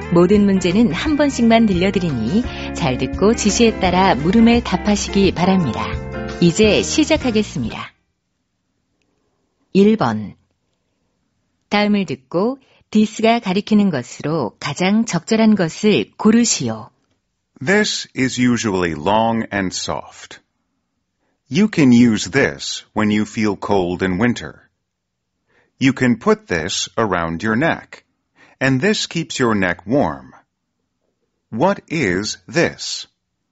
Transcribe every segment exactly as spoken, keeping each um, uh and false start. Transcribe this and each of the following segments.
모든 문제는 한 번씩만 들려드리니 잘 듣고 지시에 따라 물음에 답하시기 바랍니다. 이제 시작하겠습니다. 일 번. 다음을 듣고 this가 가리키는 것으로 가장 적절한 것을 고르시오. This is usually long and soft. You can use this when you feel cold in winter. You can put this around your neck, and this keeps your neck warm. What is this?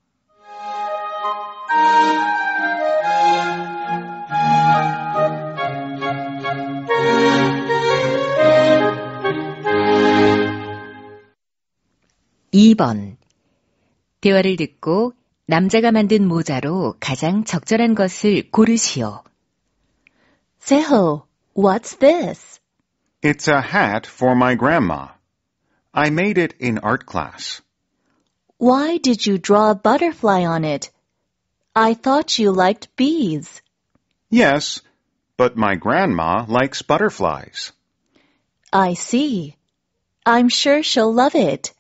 이 번. 대화를 듣고 남자가 만든 모자로 가장 적절한 것을 고르시오. Seho, what's this? It's a hat for my grandma. I made it in art class. Why did you draw a butterfly on it? I thought you liked bees. Yes, but my grandma likes butterflies. I see. I'm sure she'll love it.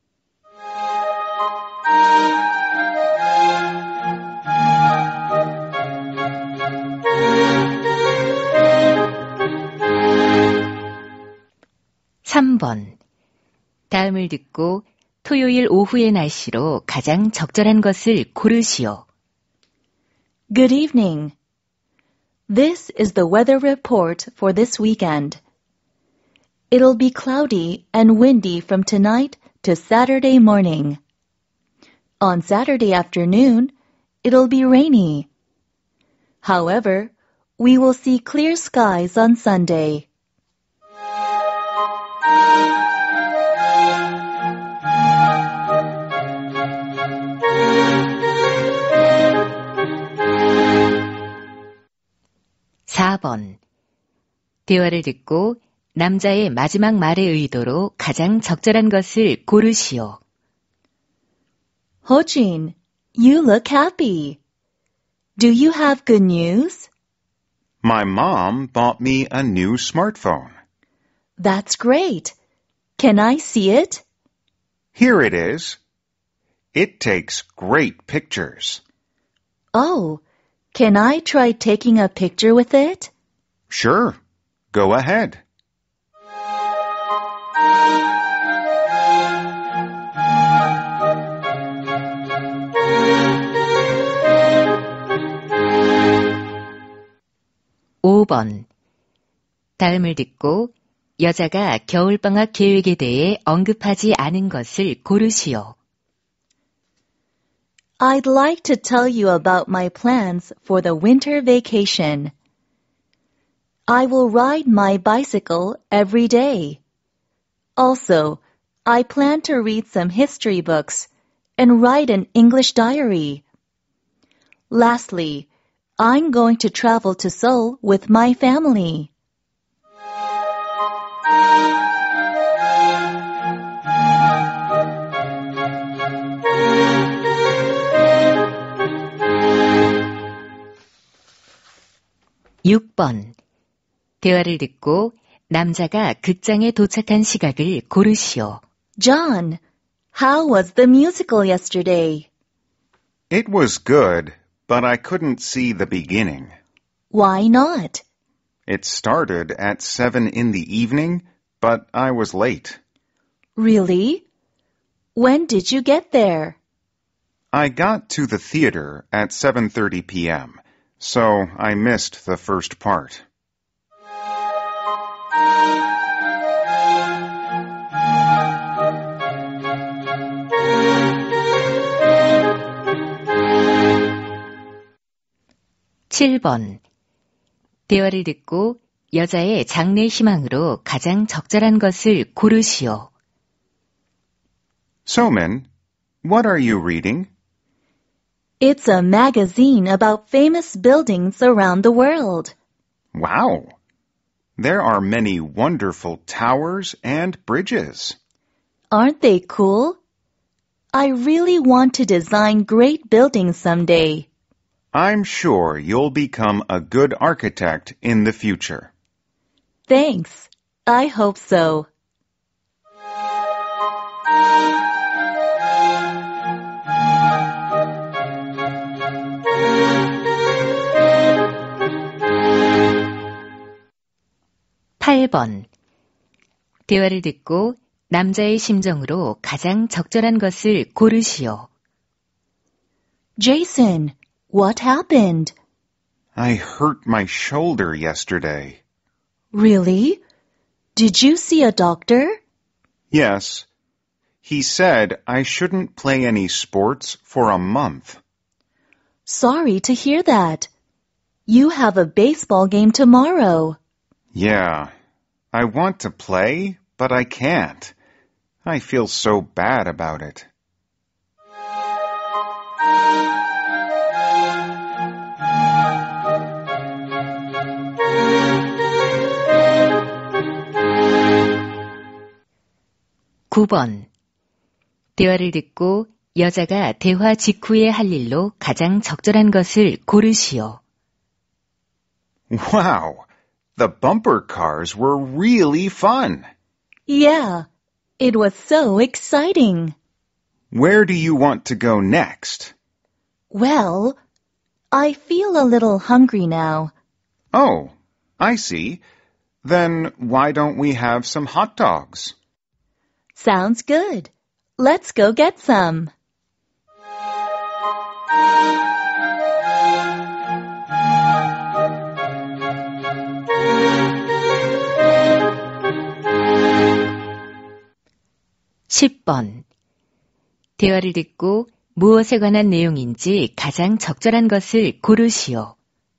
삼 번. 다음을 듣고 토요일 오후의 날씨로 가장 적절한 것을 고르시오. Good evening. This is the weather report for this weekend. It'll be cloudy and windy from tonight to Saturday morning. On Saturday afternoon, it'll be rainy. However, we will see clear skies on Sunday. 사 번. 대화를 듣고 남자의 마지막 말의 의도로 가장 적절한 것을 고르시오. Ho-jin, you look happy. Do you have good news? My mom bought me a new smartphone. That's great. Can I see it? Here it is. It takes great pictures. Oh, can I try taking a picture with it? Sure. Go ahead. 오 번. 다음을 듣고 여자가 겨울방학 계획에 대해 언급하지 않은 것을 고르시오. I'd like to tell you about my plans for the winter vacation. I will ride my bicycle every day. Also, I plan to read some history books and write an English diary. Lastly, I'm going to travel to Seoul with my family. 육 번. 대화를 듣고 남자가 극장에 도착한 시각을 고르시오. John, how was the musical yesterday? It was good, but I couldn't see the beginning. Why not? It started at seven in the evening, but I was late. Really? When did you get there? I got to the theater at seven thirty p.m., so I missed the first part. 칠 번. 대화를 듣고 여자의 장래 희망으로 가장 적절한 것을 고르시오. Somin, what are you reading? It's a magazine about famous buildings around the world. Wow! There are many wonderful towers and bridges. Aren't they cool? I really want to design great buildings someday. I'm sure you'll become a good architect in the future. Thanks. I hope so. 팔 번. 대화를 듣고 남자의 심정으로 가장 적절한 것을 고르시오. Jason, what happened? I hurt my shoulder yesterday. Really? Did you see a doctor? Yes. He said I shouldn't play any sports for a month. Sorry to hear that. You have a baseball game tomorrow. Yeah. I want to play, but I can't. I feel so bad about it. 구 번. 대화를 듣고 여자가 대화 직후에 할 일로 가장 적절한 것을 고르시오. Wow! The bumper cars were really fun. Yeah, it was so exciting. Where do you want to go next? Well, I feel a little hungry now. Oh, I see. Then why don't we have some hot dogs? Sounds good. Let's go get some. 십 번. 대화를 듣고 무엇에 관한 내용인지 가장 적절한 것을 고르시오.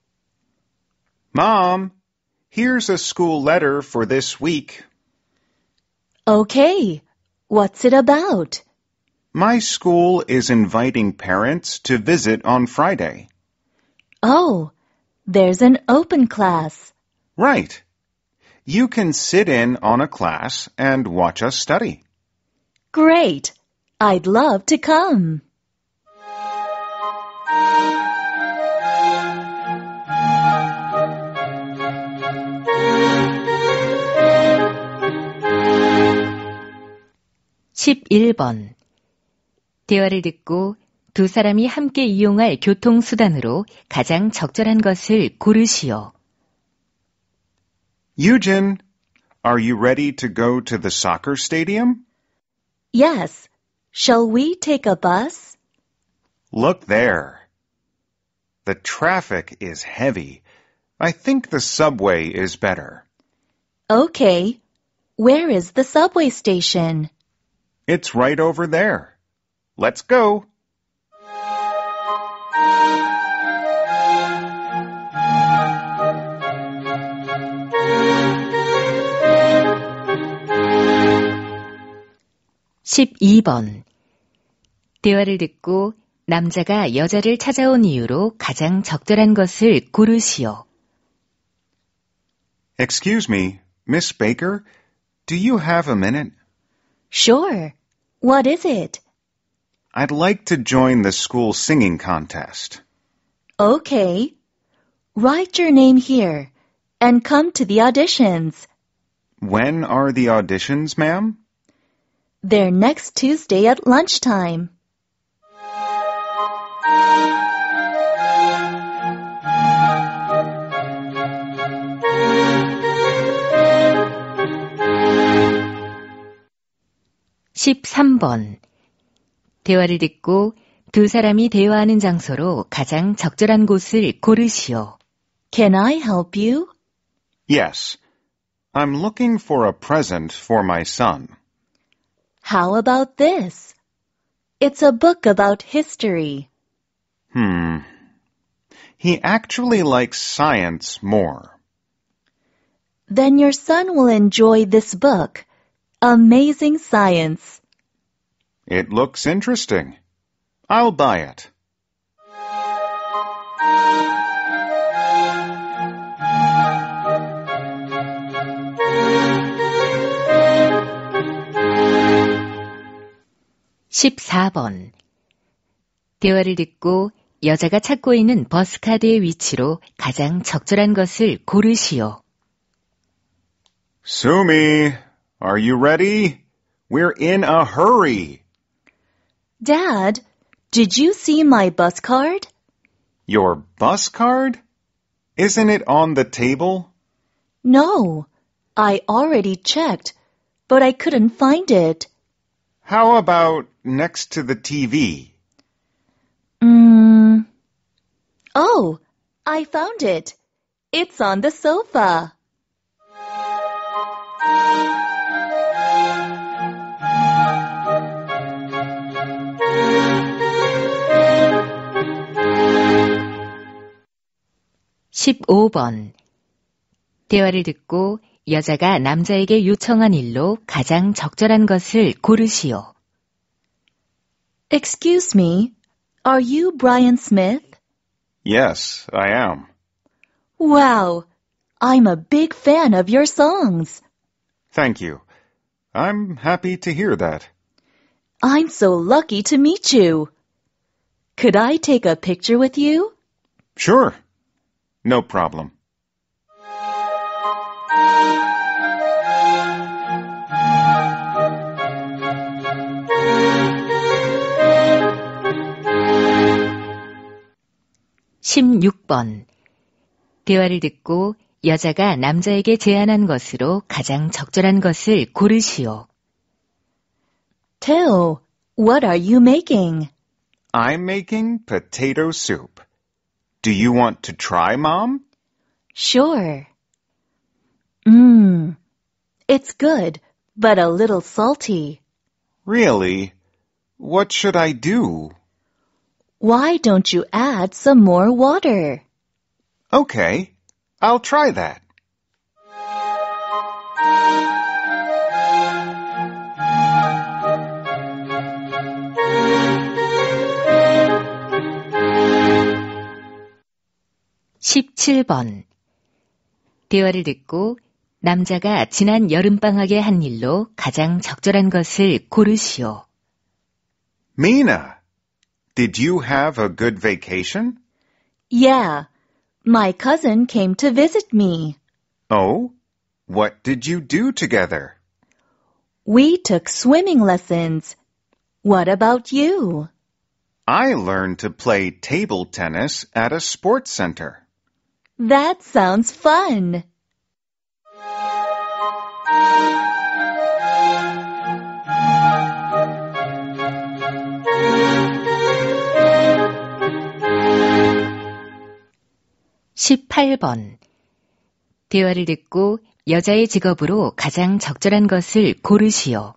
Mom, here's a school letter for this week. Okay, what's it about? My school is inviting parents to visit on Friday. Oh, there's an open class. Right. You can sit in on a class and watch us study. Great. I'd love to come. 십일 번. 대화를 듣고 두 사람이 함께 이용할 교통수단으로 가장 적절한 것을 고르시오. Eugen, are you ready to go to the soccer stadium? Yes. Shall we take a bus? Look there. The traffic is heavy. I think the subway is better. Okay. Where is the subway station? It's right over there. Let's go. 십이 번. 대화를 듣고 남자가 여자를 찾아온 이유로 가장 적절한 것을 고르시오. Excuse me, Miss Baker, do you have a minute? Sure. What is it? I'd like to join the school singing contest. Okay. Write your name here and come to the auditions. When are the auditions, ma'am? They're next Tuesday at lunchtime. 십삼 번. 대화를 듣고 두 사람이 대화하는 장소로 가장 적절한 곳을 고르시오. Can I help you? Yes. I'm looking for a present for my son. How about this? It's a book about history. Hmm. He actually likes science more. Then your son will enjoy this book, Amazing Science. It looks interesting. I'll buy it. 십사 번. 대화를 듣고 여자가 찾고 있는 버스카드의 위치로 가장 적절한 것을 고르시오. Sumi, are you ready? We're in a hurry. Dad, did you see my bus card? Your bus card? Isn't it on the table? No, I already checked, but I couldn't find it. How about next to the T V? Mm. Oh, I found it. It's on the sofa. 십오 번. 대화를 듣고 여자가 남자에게 요청한 일로 가장 적절한 것을 고르시오. Excuse me, are you Brian Smith? Yes, I am. Wow, I'm a big fan of your songs. Thank you. I'm happy to hear that. I'm so lucky to meet you. Could I take a picture with you? Sure. No problem. 십육 번. 대화를 듣고 여자가 남자에게 제안한 것으로 가장 적절한 것을 고르시오. Teo, what are you making? I'm making potato soup. Do you want to try, Mom? Sure. Mmm, it's good, but a little salty. Really? What should I do? Why don't you add some more water? Okay, I'll try that. 십칠 번. 대화를 듣고 남자가 지난 여름방학에 한 일로 가장 적절한 것을 고르시오. Mina, did you have a good vacation? Yeah, my cousin came to visit me. Oh? What did you do together? We took swimming lessons. What about you? I learned to play table tennis at a sports center. That sounds fun. 십팔 번. 대화를 듣고 여자의 직업으로 가장 적절한 것을 고르시오.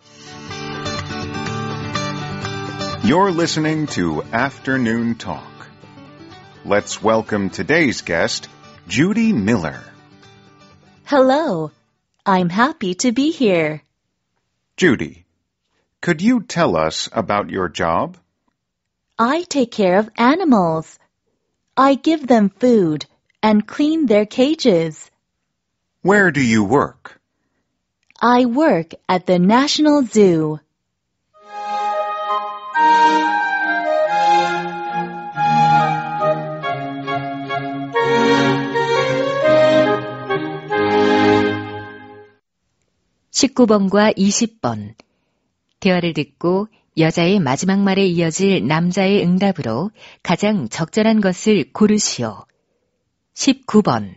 You're listening to Afternoon Talk. Let's welcome today's guest, Judy Miller. Hello. I'm happy to be here. Judy, could you tell us about your job? I take care of animals. I give them food and clean their cages. Where do you work? I work at the National Zoo. 십구 번과 이십 번. 대화를 듣고 여자의 마지막 말에 이어질 남자의 응답으로 가장 적절한 것을 고르시오. 십구 번.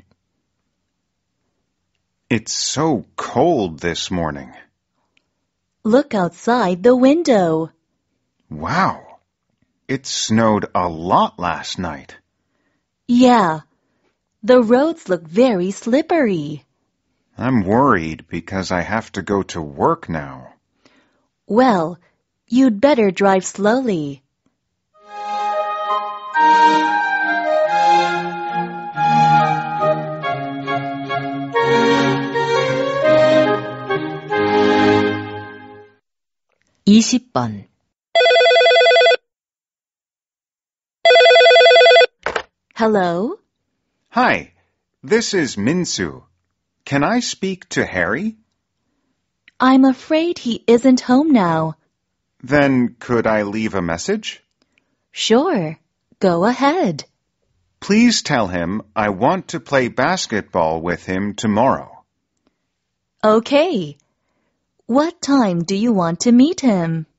It's so cold this morning. Look outside the window. Wow. It snowed a lot last night. Yeah, the roads look very slippery. I'm worried because I have to go to work now. Well, you'd better drive slowly. 이십 번. Hello? Hi, this is Minsu. Can I speak to Harry? I'm afraid he isn't home now. Then could I leave a message? Sure, go ahead. Please tell him I want to play basketball with him tomorrow. Okay. What time do you want to meet him?